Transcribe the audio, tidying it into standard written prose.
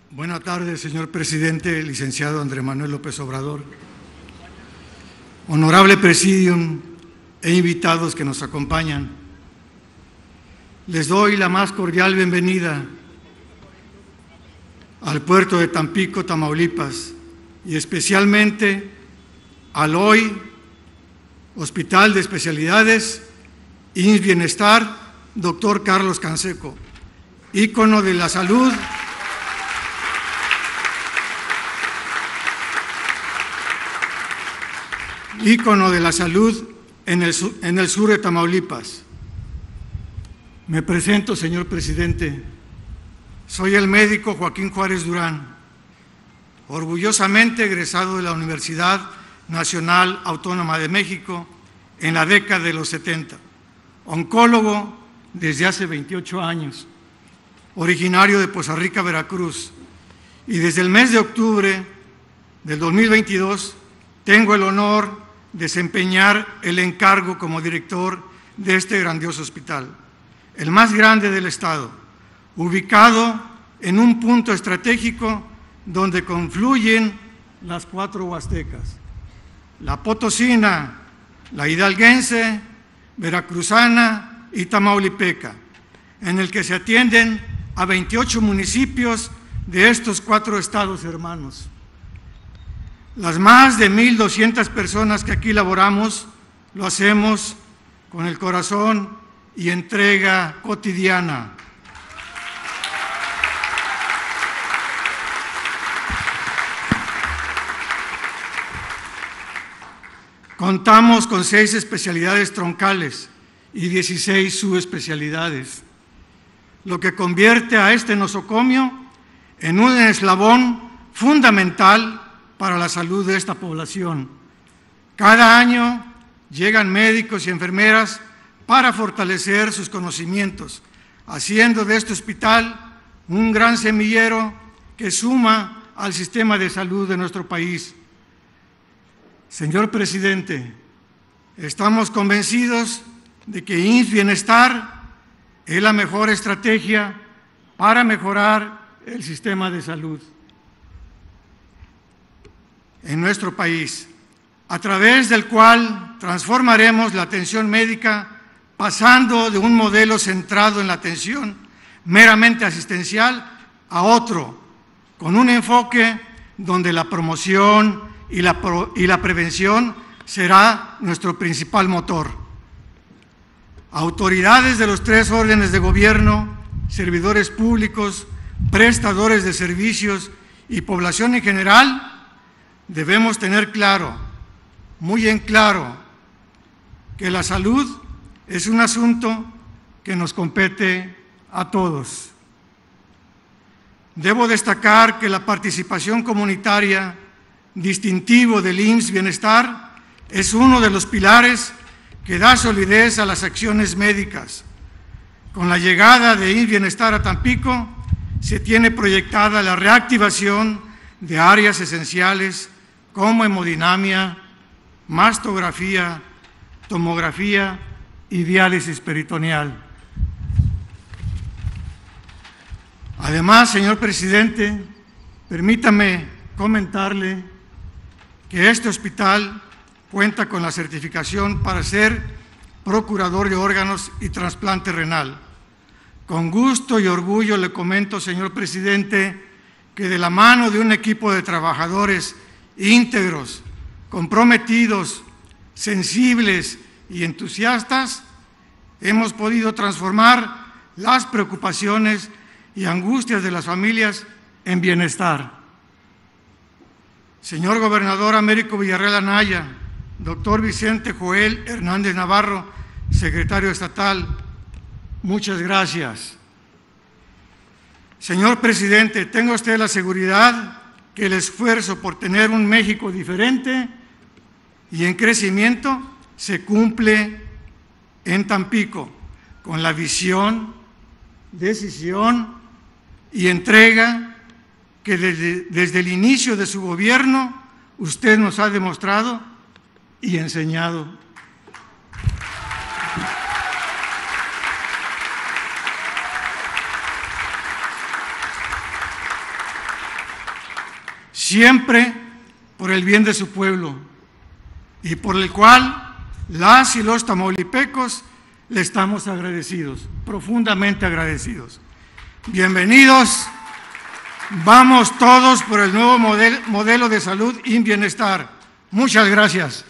Buenas tardes, señor presidente, licenciado Andrés Manuel López Obrador, honorable presidium e invitados que nos acompañan. Les doy la más cordial bienvenida al puerto de Tampico, Tamaulipas, y especialmente al hoy Hospital de Especialidades IMSS Bienestar, doctor Carlos Canseco, ícono de la salud en el sur de Tamaulipas. Me presento, señor presidente. Soy el médico Joaquín Juárez Durán, orgullosamente egresado de la Universidad Nacional Autónoma de México en la década de los 70, oncólogo desde hace 28 años, originario de Poza Rica, Veracruz, y desde el mes de octubre del 2022 tengo el honor de desempeñar el encargo como director de este grandioso hospital, el más grande del Estado, ubicado en un punto estratégico donde confluyen las 4 huastecas: la potosina, la hidalguense, veracruzana y tamaulipeca, en el que se atienden a 28 municipios de estos 4 estados hermanos. Las más de 1,200 personas que aquí laboramos lo hacemos con el corazón y entrega cotidiana. Contamos con 6 especialidades troncales y 16 subespecialidades, lo que convierte a este nosocomio en un eslabón fundamental para la salud de esta población. Cada año llegan médicos y enfermeras para fortalecer sus conocimientos, haciendo de este hospital un gran semillero que suma al sistema de salud de nuestro país. Señor presidente, estamos convencidos de que IMSS Bienestar es la mejor estrategia para mejorar el sistema de salud en nuestro país, a través del cual transformaremos la atención médica pasando de un modelo centrado en la atención meramente asistencial a otro, con un enfoque donde la promoción y la prevención será nuestro principal motor. Autoridades de los 3 órdenes de gobierno, servidores públicos, prestadores de servicios y población en general, debemos tener claro, muy en claro, que la salud es un asunto que nos compete a todos. Debo destacar que la participación comunitaria, distintivo del IMSS Bienestar, es uno de los pilares que da solidez a las acciones médicas. Con la llegada de IMSS Bienestar a Tampico, se tiene proyectada la reactivación de áreas esenciales como hemodinamia, mastografía, tomografía y diálisis peritoneal. Además, señor presidente, permítame comentarle que este hospital cuenta con la certificación para ser procurador de órganos y trasplante renal. Con gusto y orgullo le comento, señor presidente, que de la mano de un equipo de trabajadores íntegros, comprometidos, sensibles y entusiastas, hemos podido transformar las preocupaciones y angustias de las familias en bienestar. Señor gobernador Américo Villarreal Anaya, doctor Vicente Joel Hernández Navarro, secretario estatal, muchas gracias. Señor presidente, tenga usted la seguridad que el esfuerzo por tener un México diferente y en crecimiento se cumple en Tampico, con la visión, decisión y entrega que desde el inicio de su gobierno usted nos ha demostrado y enseñado. siempre por el bien de su pueblo y por el cual las y los tamaulipecos le estamos agradecidos, profundamente agradecidos. Bienvenidos, vamos todos por el nuevo modelo de salud y bienestar. Muchas gracias.